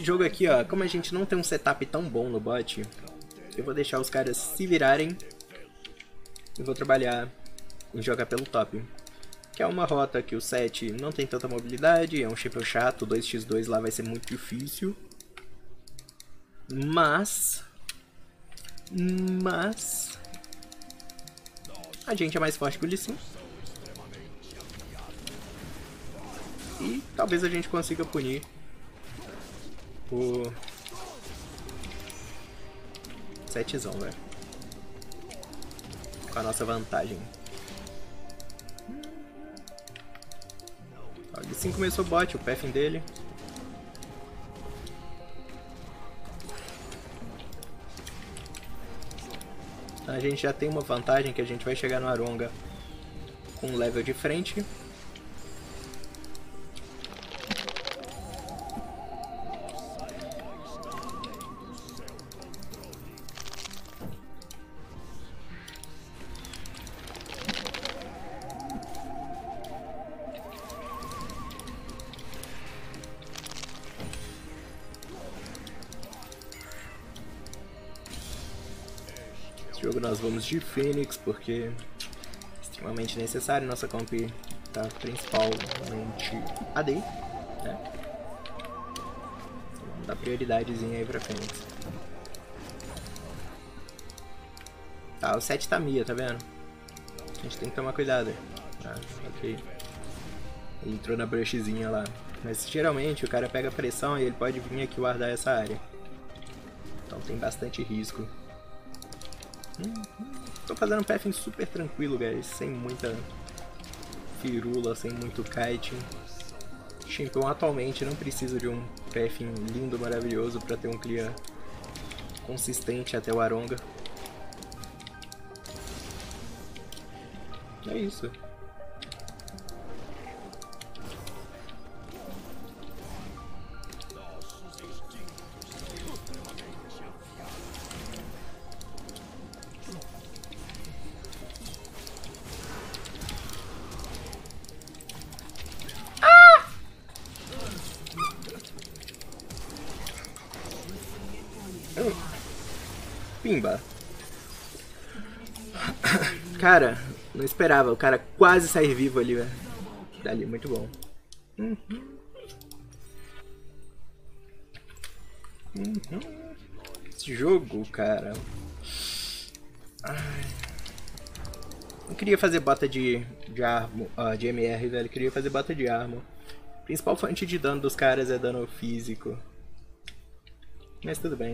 Esse jogo aqui, ó, como a gente não tem um setup tão bom no bot, eu vou deixar os caras se virarem e vou trabalhar em jogar pelo top. Que é uma rota que o 7 não tem tanta mobilidade, é um shaper chato, 2x2 lá vai ser muito difícil. Mas a gente é mais forte que o Lee Sin. E talvez a gente consiga punir o 7zão, velho. Com a nossa vantagem. O Lee Sin começou o bot, o pathing dele. A gente já tem uma vantagem que a gente vai chegar no Aronga com um level de frente. Esse jogo nós vamos de Fênix porque é extremamente necessário. Nossa comp tá principalmente AD, né? Então, vamos dar prioridadezinha aí pra Fênix. Tá, o 7 tá Mia, tá vendo? A gente tem que tomar cuidado. Ah, ok. Ele entrou na brushzinha lá. Mas geralmente o cara pega pressão e ele pode vir aqui guardar essa área. Então tem bastante risco. Tô fazendo um pathing super tranquilo, guys. Sem muita firula, sem muito kiting. Champion atualmente não precisa de um pathing lindo, maravilhoso pra ter um clear consistente até o Aronga. É isso. Pimba. Cara, não esperava. O cara quase sair vivo ali, velho. Dali, muito bom. Esse jogo, cara. Ai. Não queria fazer bota de armo, de MR, velho. Queria fazer bota de armo. A principal fonte de dano dos caras é dano físico. Mas tudo bem.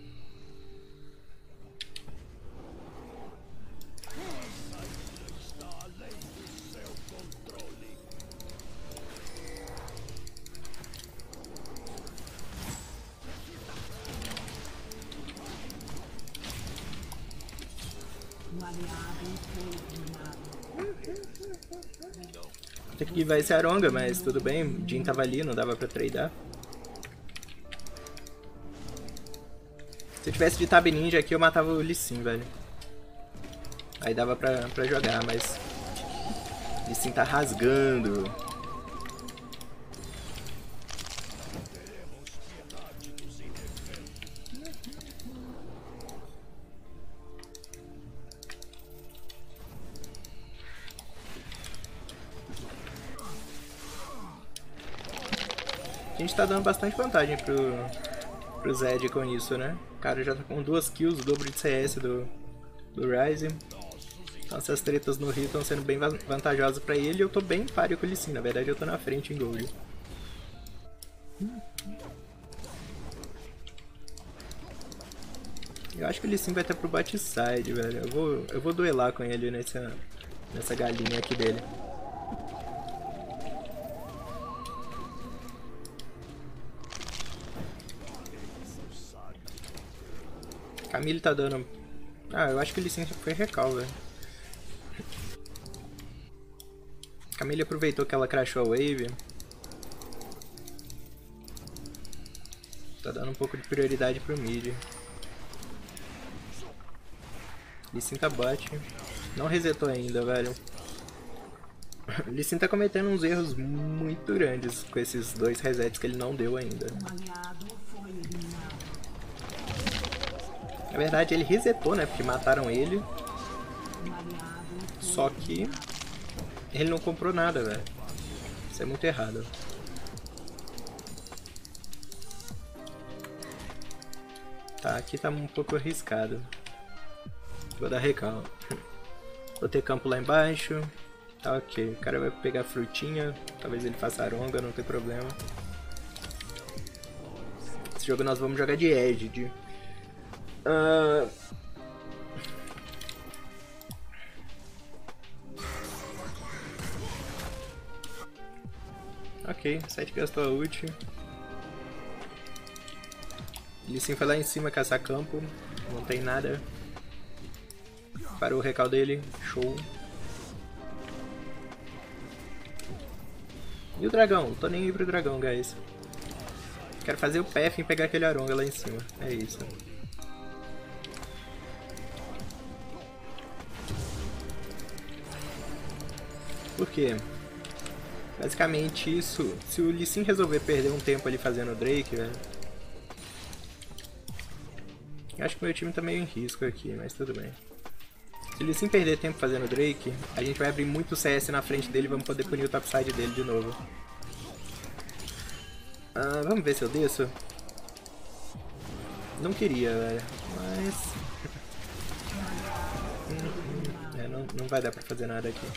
Tem que vai ser Aronga, mas tudo bem. O Jhin tava ali, não dava pra tradar. Se eu tivesse de Tab Ninja aqui, eu matava o Lee Sin, velho. Aí dava pra jogar, mas Lee Sin tá rasgando. A gente tá dando bastante vantagem pro Zed com isso, né? O cara já tá com 2 kills, o dobro de CS do Ryze. Então essas tretas no Rio estão sendo bem vantajosas pra ele e eu tô bem páreo com o Lee Sin. Na verdade eu tô na frente em gold. Eu acho que o Lee Sin vai estar pro bot side, velho. Eu vou duelar com ele nessa galinha aqui dele. Camille tá dando... Ah, eu acho que o Lee Sin foi recal, velho. Camille aproveitou que ela crashou a wave. Tá dando um pouco de prioridade pro mid. Lee Sin tá bot. Não resetou ainda, velho. Lee Sin tá cometendo uns erros muito grandes com esses 2 resets que ele não deu ainda. Na verdade ele resetou, né? Porque mataram ele. Só que ele não comprou nada, velho. Isso é muito errado. Tá, aqui tá um pouco arriscado. Vou dar recal. Vou ter campo lá embaixo. Tá ok. O cara vai pegar frutinha. Talvez ele faça aronga, não tem problema. Esse jogo nós vamos jogar de Edge. Ok, 7 gastou a ult. Ele sim foi lá em cima caçar campo. Não tem nada. Parou o recal dele. Show. E o dragão? Tô nem aí pro dragão, guys. Quero fazer o PF em pegar aquele aronga lá em cima. É isso. Por quê? Basicamente isso, se o Lee Sin resolver perder um tempo ali fazendo o Drake, velho. Acho que meu time tá meio em risco aqui, mas tudo bem. Se o Lee Sin perder tempo fazendo o Drake, a gente vai abrir muito CS na frente dele e vamos poder punir o topside dele de novo. Vamos ver se eu desço. Não queria, velho, mas... não vai dar pra fazer nada aqui.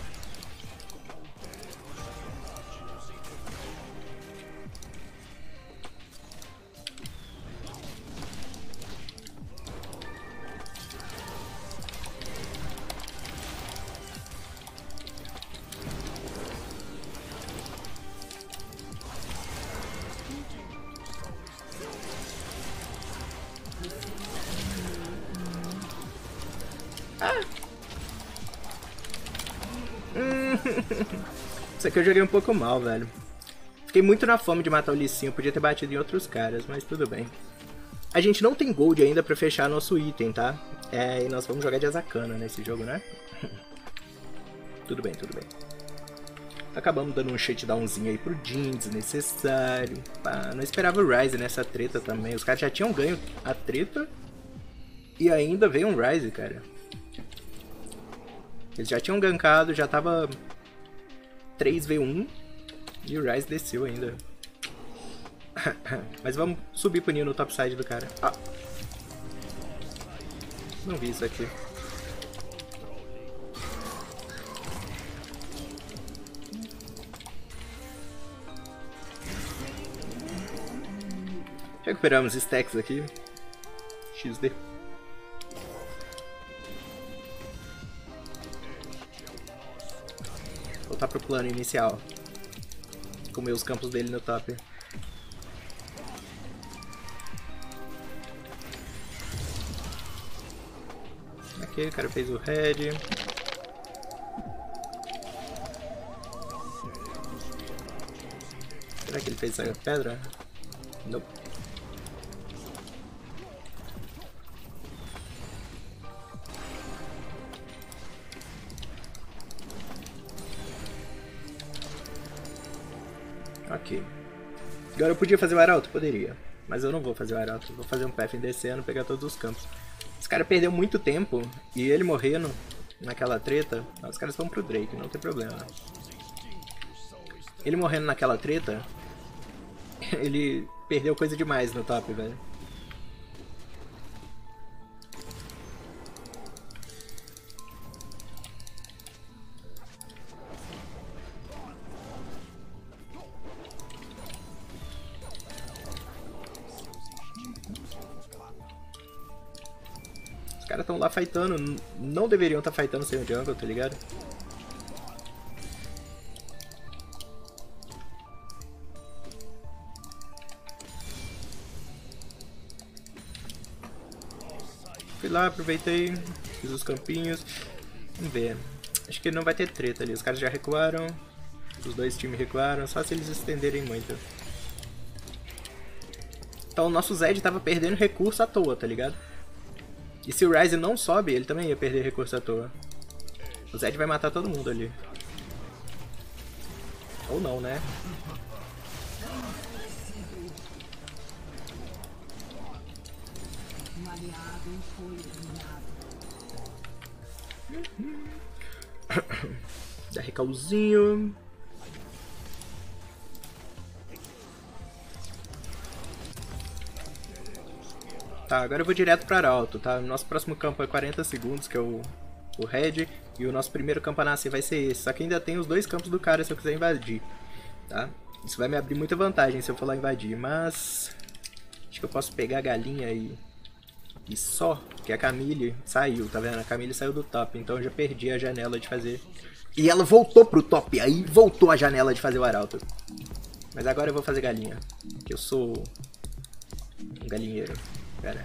Isso aqui eu joguei um pouco mal, velho. Fiquei muito na fome de matar o Lee Sin, eu podia ter batido em outros caras, mas tudo bem. A gente não tem gold ainda pra fechar nosso item, tá? E nós vamos jogar de Azakana nesse jogo, né? Tudo bem, tudo bem. Acabamos dando um shutdownzinho aí pro Jhin, desnecessário. Pá, não esperava o Ryze nessa treta também. Os caras já tinham ganho a treta e ainda veio um Ryze, cara. Eles já tinham gankado, já tava 3v1 e o Ryze desceu ainda. Mas vamos subir punir no topside do cara. Ah. Não vi isso aqui. Recuperamos stacks aqui. XD. Voltar pro plano inicial. Comer os campos dele no top. Ok, o cara fez o red. Será que ele fez a pedra? Não. Ok. Agora eu podia fazer o arauto? Poderia. Mas eu não vou fazer o arauto. Vou fazer um path descendo, pegar todos os campos. Esse cara perdeu muito tempo e ele morrendo naquela treta. Os caras vão pro Drake, não tem problema. Ele morrendo naquela treta, ele perdeu coisa demais no top, velho. Os caras estão lá fightando, não deveriam estar fightando sem o jungle, tá ligado? Fui lá, aproveitei, fiz os campinhos. Vamos ver. Acho que não vai ter treta ali. Os caras já recuaram. Os dois times recuaram. Só se eles estenderem muito. Então o nosso Zed tava perdendo recurso à toa, tá ligado? E se o Ryze não sobe, ele também ia perder recurso à toa. O Zed vai matar todo mundo ali. Ou não, né? Dá recalzinho. Tá, agora eu vou direto para Arauto, tá? Nosso próximo campo é 40 segundos, que é o Red. E o nosso primeiro campo a nascer vai ser esse. Só que ainda tem os dois campos do cara se eu quiser invadir, tá? Isso vai me abrir muita vantagem se eu for lá invadir, mas... acho que eu posso pegar a galinha e só, porque a Camille saiu, tá vendo? A Camille saiu do top, então eu já perdi a janela de fazer... e ela voltou pro top, aí voltou a janela de fazer o Arauto. Mas agora eu vou fazer galinha, que eu sou um galinheiro. Pera.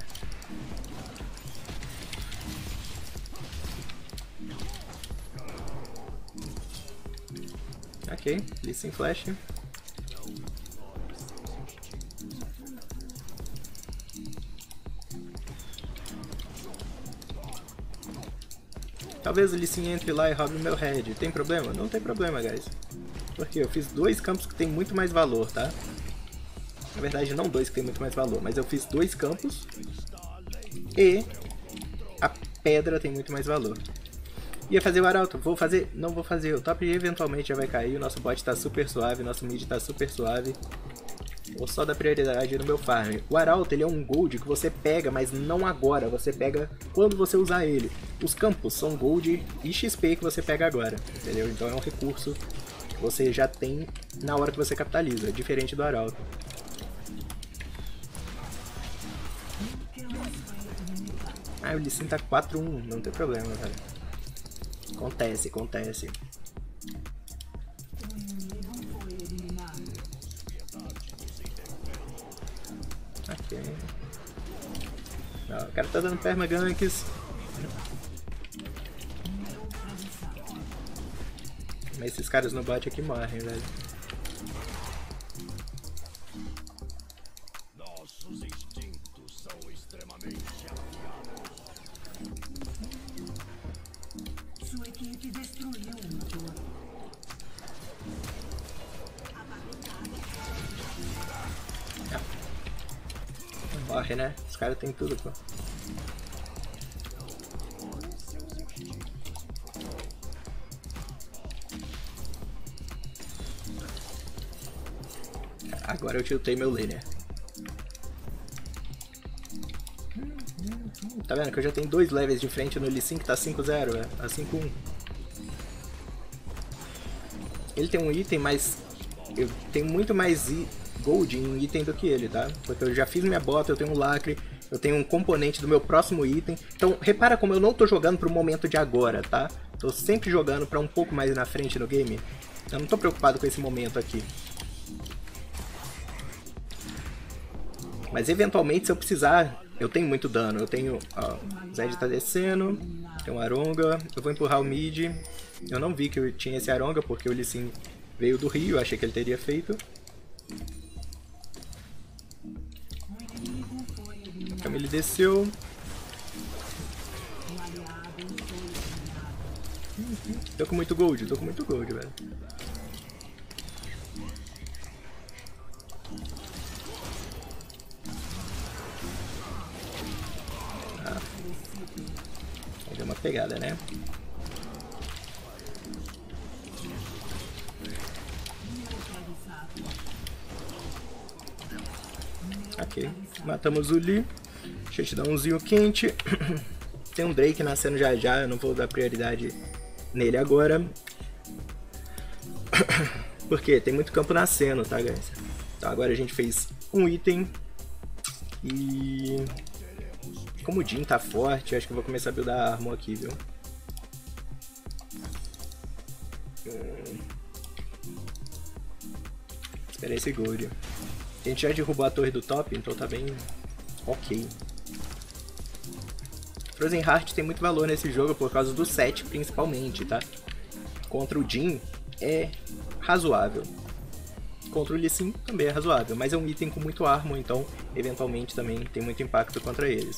Ok, Lee Flash. Talvez o Lee Sin entre lá e roube o meu Red. Tem problema? Não tem problema, guys. Porque eu fiz dois campos que tem muito mais valor, tá? Na verdade, não dois que tem muito mais valor, mas eu fiz dois campos e a pedra tem muito mais valor. Ia fazer o Arauto? Vou fazer? Não vou fazer. O top eventualmente já vai cair, o nosso bot tá super suave, o nosso mid tá super suave. Vou só dar prioridade no meu farm. O Arauto, ele é um gold que você pega, mas não agora. Você pega quando você usar ele. Os campos são gold e XP que você pega agora, entendeu? Então é um recurso que você já tem na hora que você capitaliza, diferente do Arauto. Ah, o Lee Sin tá 4-1, não tem problema, velho. Acontece, acontece. Ok. Não, o cara tá dando permaganks. Mas esses caras no bot aqui morrem, velho. Nossos instintos são extremamente afiados. Sua equipe destruiu o motor. Não morre, né? Os caras têm tudo, pô. Agora eu tiltei meu laner. Tá vendo que eu já tenho 2 levels de frente no Lee Sin que tá 5-0, tá 5-1. Ele tem um item, mas eu tenho muito mais gold em item do que ele, tá? Porque eu já fiz minha bota, eu tenho um lacre, eu tenho um componente do meu próximo item. Então repara como eu não tô jogando pro momento de agora, tá? Tô sempre jogando pra um pouco mais na frente no game. Eu não tô preocupado com esse momento aqui. Mas eventualmente, se eu precisar, eu tenho muito dano. Eu tenho, ó, o Zed tá descendo, tem um Aronga, eu vou empurrar o mid. Eu não vi que eu tinha esse Aronga, porque o Lee Sin veio do Rio, eu achei que ele teria feito. A Camille desceu. Tô com muito gold, velho. Aí deu uma pegada, né? Ok, matamos o Lee. Deixa eu te dar umzinho quente. Tem um Drake nascendo já já, eu não vou dar prioridade nele agora. Porque tem muito campo nascendo, tá, guys? Então agora a gente fez um item. E... como o Jhin tá forte, acho que eu vou começar a buildar armor aqui, viu? Espera esse gold. A gente já derrubou a torre do top, então tá bem ok. Frozen Heart tem muito valor nesse jogo por causa do set, principalmente, tá? Contra o Jhin é razoável. Contra o Lee Sin também é razoável, mas é um item com muito armor, então eventualmente também tem muito impacto contra eles.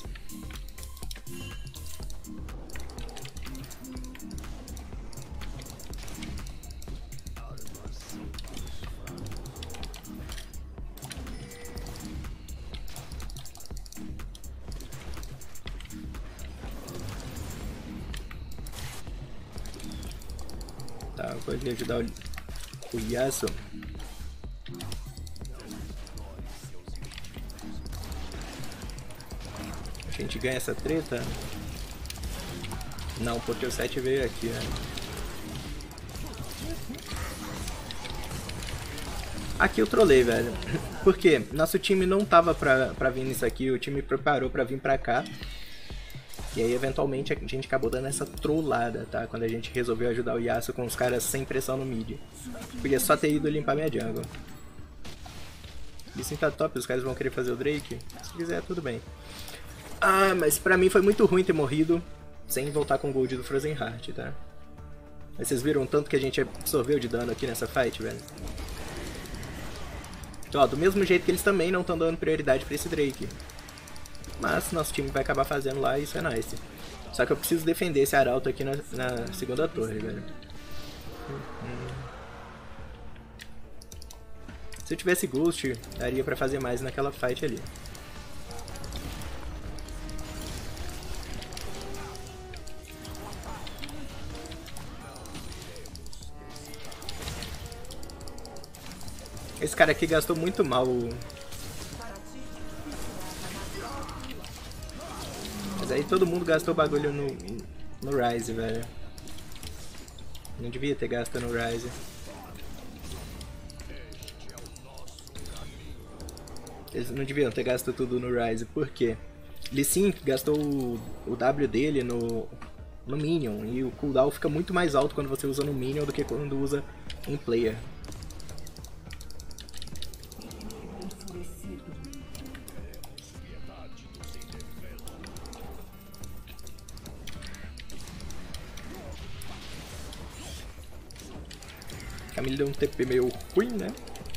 for ali ajudar o Yasuo. A gente ganha essa treta? Não, porque o 7 veio aqui, né? Aqui eu trolei, velho. Porque nosso time não tava pra vir nisso aqui, o time preparou pra vir pra cá. E aí, eventualmente, a gente acabou dando essa trollada, tá? Quando a gente resolveu ajudar o Yasuo com os caras sem pressão no mid. Podia só ter ido limpar minha jungle. Isso tá top, os caras vão querer fazer o Drake? Se quiser, tudo bem. Ah, mas pra mim foi muito ruim ter morrido sem voltar com o gold do Frozen Heart, tá? Mas vocês viram o tanto que a gente absorveu de dano aqui nessa fight, velho? Então, ó, do mesmo jeito que eles também não estão dando prioridade pra esse Drake. Mas nosso time vai acabar fazendo lá e isso é nice. Só que eu preciso defender esse arauto aqui na segunda torre, velho. Se eu tivesse Ghost, daria pra fazer mais naquela fight ali. Esse cara aqui gastou muito mal o... Mas aí todo mundo gastou bagulho no Ryze, velho. Não devia ter gasto no Ryze. Eles não deviam ter gasto tudo no Ryze, por quê? Lee Sin gastou o W dele no Minion, e o cooldown fica muito mais alto quando você usa no Minion do que quando usa em player. Camille deu um TP meio ruim, né?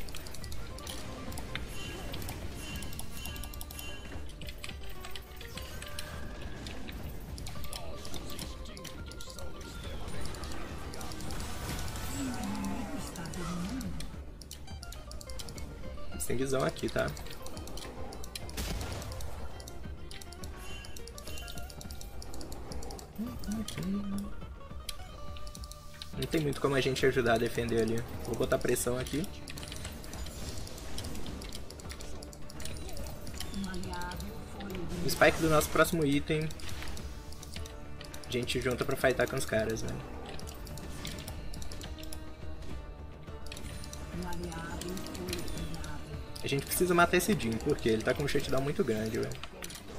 Tem visão aqui, tá? Não tem muito como a gente ajudar a defender ali. Vou botar pressão aqui. O spike do nosso próximo item a gente junta pra fightar com os caras, né? A gente precisa matar esse Jhin, porque ele tá com um shutdown muito grande, velho.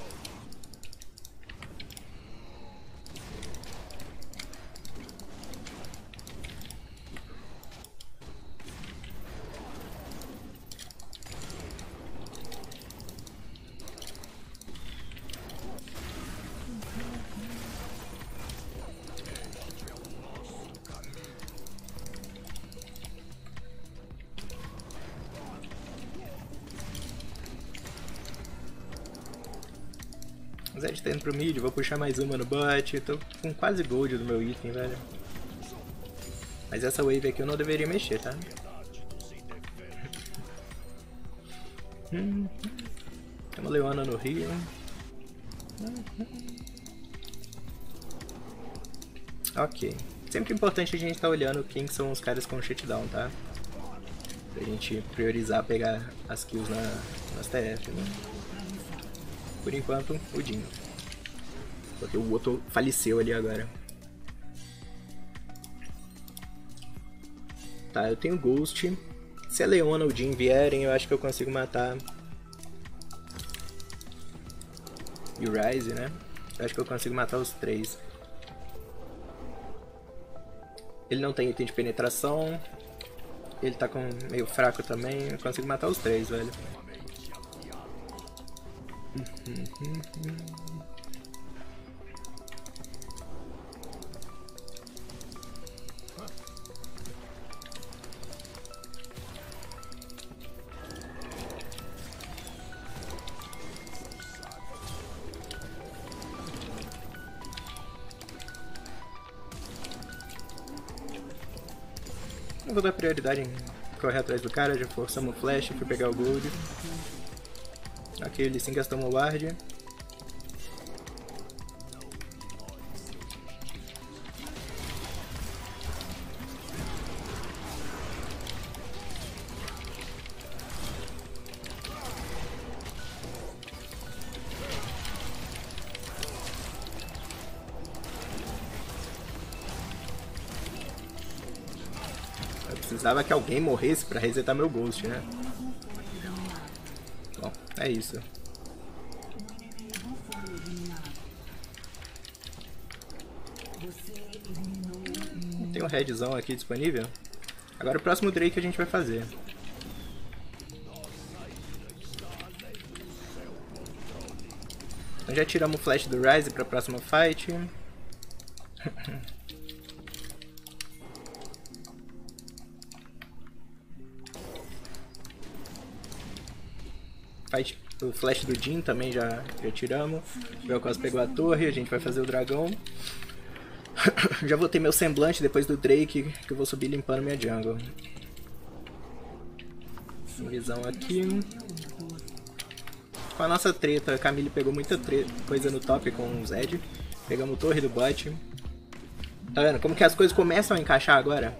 O Zed tá indo pro mid, vou puxar mais uma no bot. Tô com quase gold do meu item, velho. Mas essa wave aqui eu não deveria mexer, tá? Tem uma Leona no rio. Ok. Sempre importante a gente tá olhando quem são os caras com shutdown, tá? Pra gente priorizar pegar as kills nas TF, né? Por enquanto, o Jhin. Porque o outro faleceu ali agora. Tá, eu tenho Ghost. Se a Leona ou o Jhin vierem, eu acho que eu consigo matar. E o Ryze, né? Eu acho que eu consigo matar os três. Ele não tem item de penetração. Ele tá com meio fraco também. Eu consigo matar os três, velho. Eu vou dar prioridade em correr atrás do cara, já forçamos o flash, fui pegar o gold. Aqui ele sim gastou uma ward. Eu precisava que alguém morresse pra resetar meu Ghost, né? Bom, é isso. Tem um redzão aqui disponível. Agora o próximo Drake a gente vai fazer. Então já tiramos o flash do Ryze pra próxima fight. O flash do Jhin também já tiramos. O Vel'Koz pegou a torre, a gente vai fazer o dragão. Já vou ter meu semblante depois do Drake, que eu vou subir limpando minha jungle. Visão aqui. Com a nossa treta, a Camille pegou muita coisa no top com o Zed. Pegamos torre do bot. Tá vendo como que as coisas começam a encaixar agora?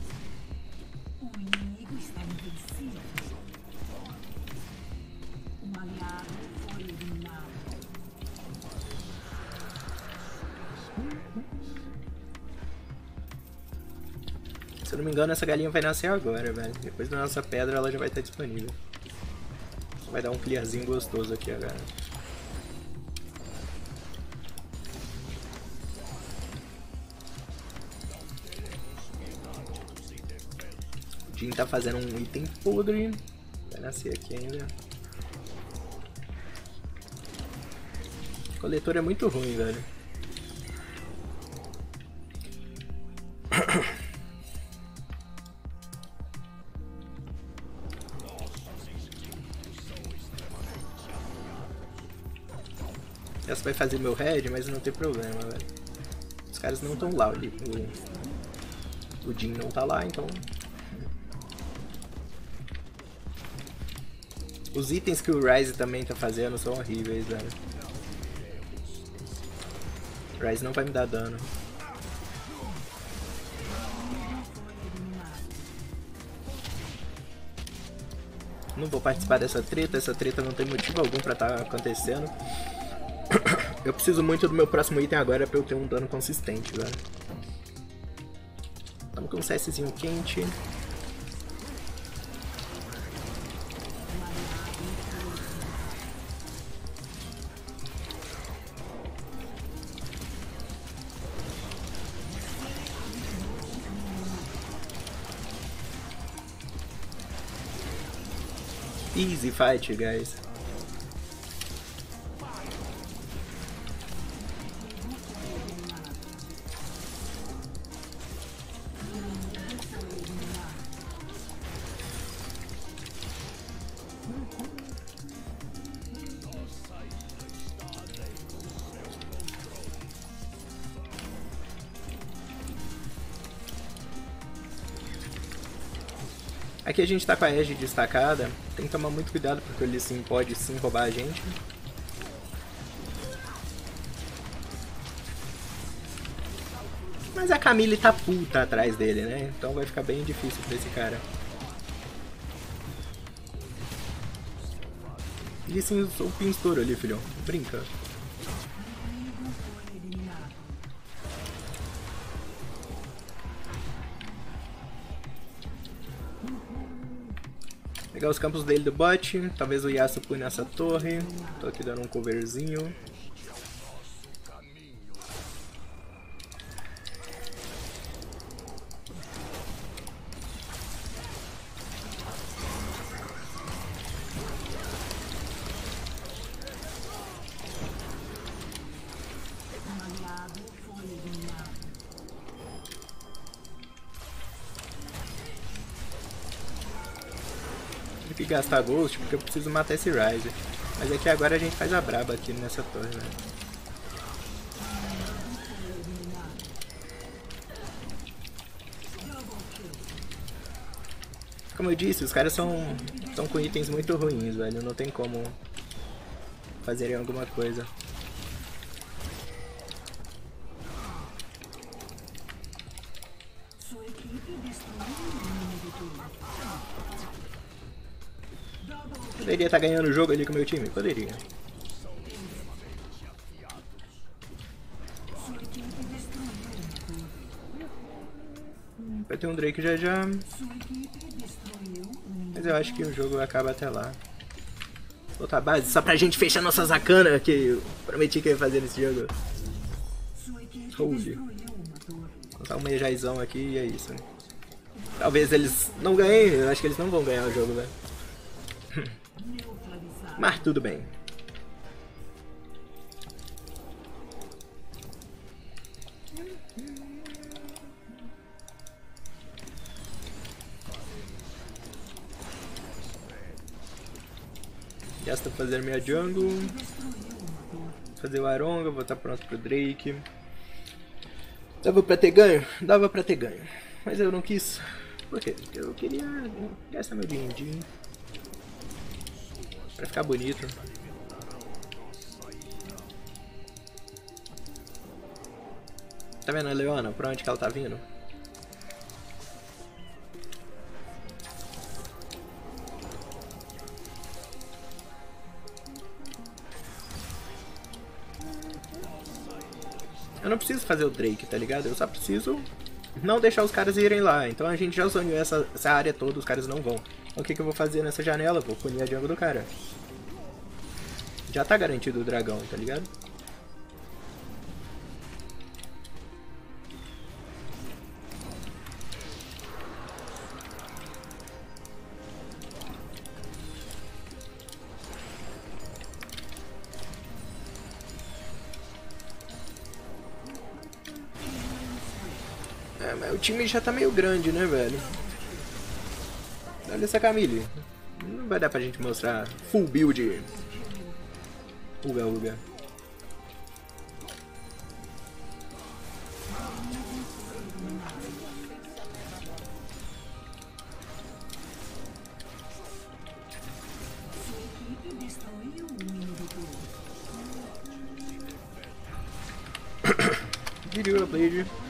Se eu não me engano, essa galinha vai nascer agora, velho. Depois da nossa pedra, ela já vai estar disponível. Vai dar um clearzinho gostoso aqui agora. O Jhin tá fazendo um item podre. Vai nascer aqui ainda. O coletor é muito ruim, velho. Essa vai fazer meu head, mas não tem problema, velho. Os caras não estão lá, o Jhin não tá lá, então... Os itens que o Ryze também tá fazendo são horríveis, velho. O Ryze não vai me dar dano. Não vou participar dessa treta, essa treta não tem motivo algum pra estar acontecendo. Eu preciso muito do meu próximo item agora pra eu ter um dano consistente, velho. Tamo com um CSzinho quente. Easy fight, guys. Aqui a gente tá com a Edge destacada, tem que tomar muito cuidado porque o Lee Sin pode sim roubar a gente. Mas a Camille tá puta atrás dele, né? Então vai ficar bem difícil pra esse cara. Lee Sin usou o Pinstouro ali, filhão. Brinca. Pegar os campos dele do bot, talvez o Yasuo pune nessa torre. Tô aqui dando um coverzinho. Tive que gastar Ghost porque eu preciso matar esse Ryze. Mas é que agora a gente faz a braba aqui nessa torre, né? Como eu disse, os caras são com itens muito ruins, velho. Não tem como fazerem alguma coisa. Poderia estar ganhando o jogo ali com o meu time? Poderia. Vai ter um Drake já já. Mas eu acho que o jogo acaba até lá. Outra base, só pra gente fechar nossa Zakana, que eu prometi que eu ia fazer nesse jogo. Holy. Vou botar um Meijaizão aqui e é isso. Talvez eles não ganhem, eu acho que eles não vão ganhar o jogo, né? Mas tudo bem. Já estou fazendo minha jungle. Fazer o Aronga, vou estar pronto pro Drake. Dava pra ter ganho? Dava pra ter ganho. Mas eu não quis. Por quê? Porque eu queria gastar meu din-din pra ficar bonito. Tá vendo a Leona? Pra onde que ela tá vindo? Eu não preciso fazer o Drake, tá ligado? Eu só preciso não deixar os caras irem lá. Então a gente já zoneou essa área toda, os caras não vão. Então, o que eu vou fazer nessa janela? Vou punir a jungle do cara. Já tá garantido o dragão, tá ligado? É, mas o time já tá meio grande, né, velho? Olha essa Camille. Não vai dar pra gente mostrar full build. Uga, uga. Video, please.